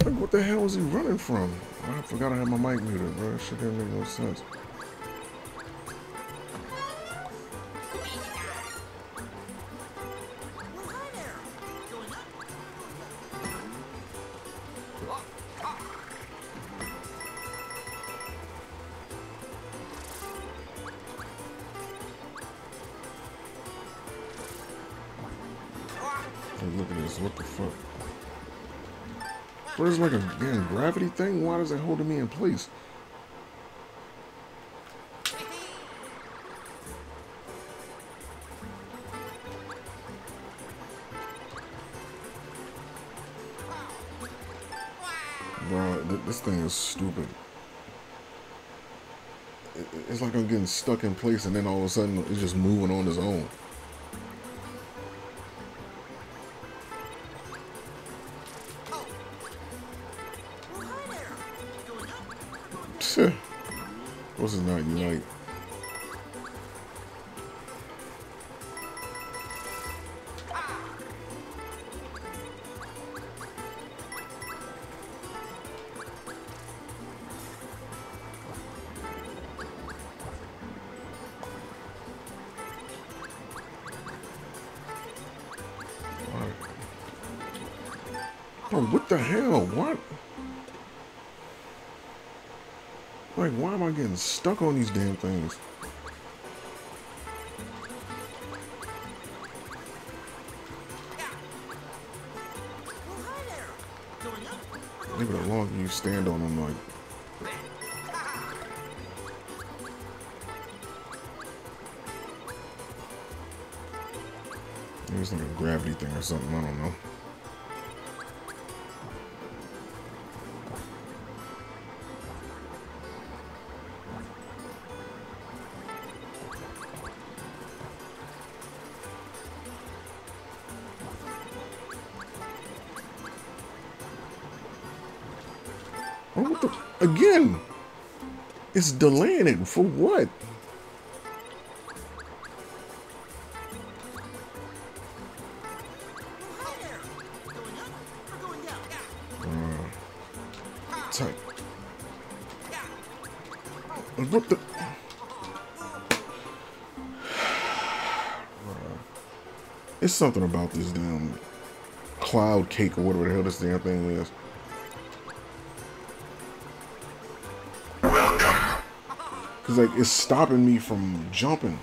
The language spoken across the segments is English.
Like, what the hell is he running from? I forgot I had my mic muted, bro. That shit didn't make no sense. Hey, look at this. What the fuck? What is like a damn gravity thing? Why is it holding me in place? Bro, this thing is stupid. It's like I'm getting stuck in place and then all of a sudden it's just moving on its own. What's it not unite? Bro, what the hell? What? Like, why am I getting stuck on these damn things? Maybe the longer you stand on them, like... Maybe it's like a gravity thing or something, I don't know. Oh, what the... Again! It's delaying it. For what? Tight. What the... It's something about this damn cloud cake or whatever the hell this damn thing is. Cause like it's stopping me from jumping.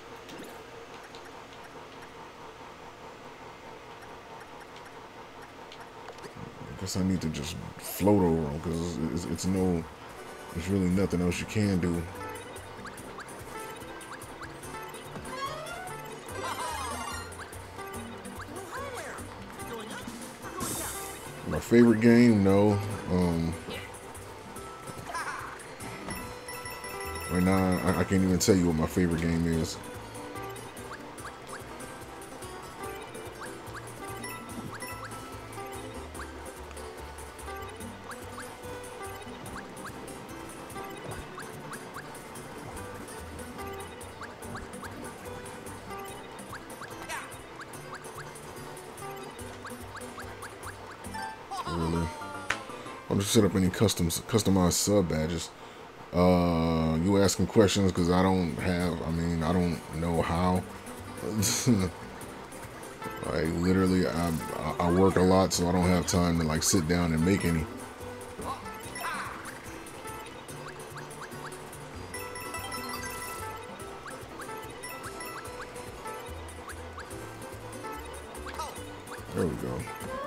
I guess I need to just float over them because it's no, there's really nothing else you can do. My favorite game, no. Right now, I can't even tell you what my favorite game is. Really? I'll just set up any customized sub badges. You asking questions because I don't have, I mean, I don't know how. Like literally I work a lot, so I don't have time to like sit down and make any. There we go.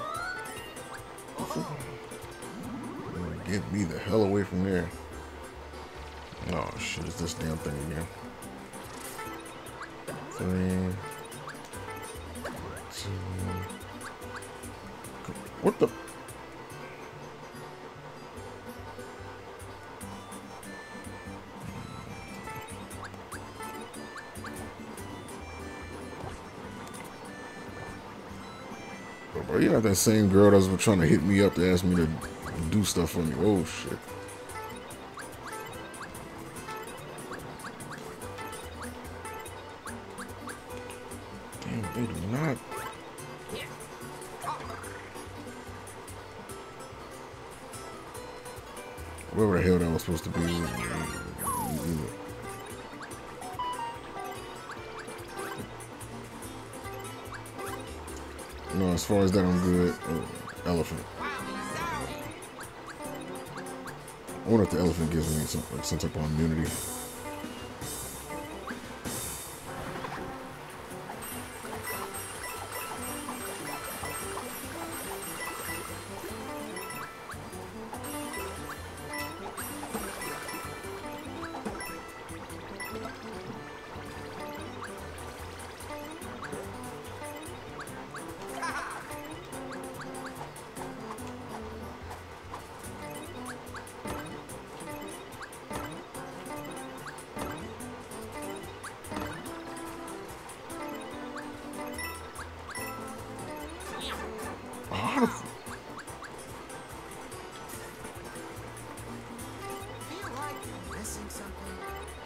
Get me the hell away from there. Oh shit, it's this damn thing again. 3, 2. What the? Bro, you're not that same girl that was trying to hit me up to ask me to do stuff for me. Oh shit. Damn, they do not. Whatever the hell that was supposed to be. No, as far as that, I'm good. Elephant. I wonder if the elephant gives me some type of immunity. How the Feel like you're missing something?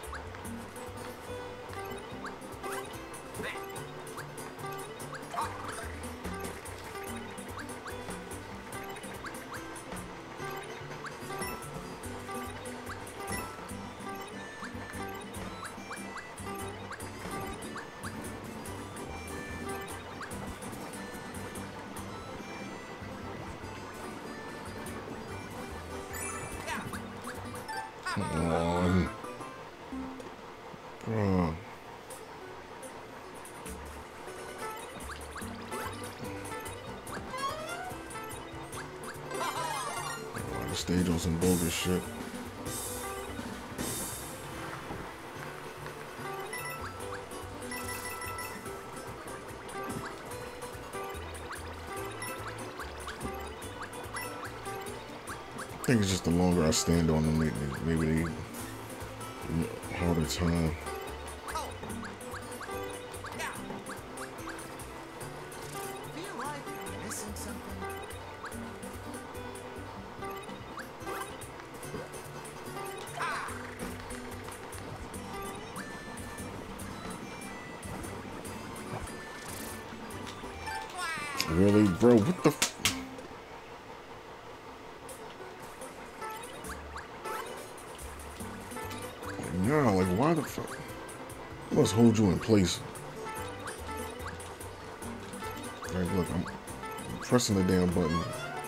Come on. Bro. Oh, the stage on some bogus shit. I think it's just the longer I stand on them, maybe they harder time. Feel like you're missing something? Really, bro? What the? Yeah, like why the fuck? I must hold you in place. Like, look, I'm pressing the damn button.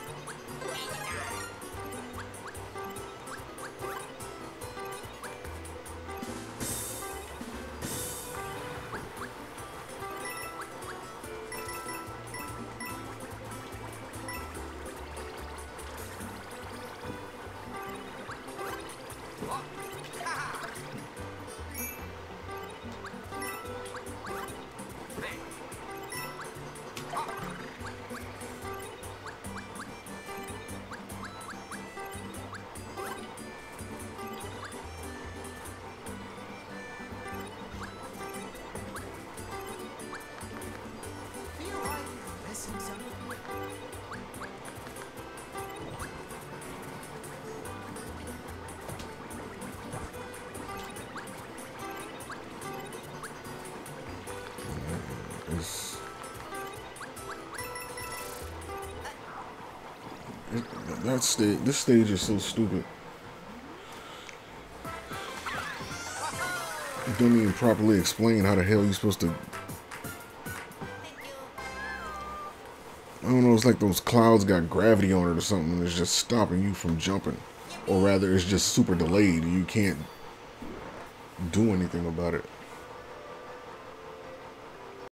Feel like you're missing something? It's, that stage, this stage is so stupid. It don't even properly explain how the hell you're supposed to. I don't know, it's like those clouds got gravity on it or something and it's just stopping you from jumping. Or rather, it's just super delayed and you can't do anything about it.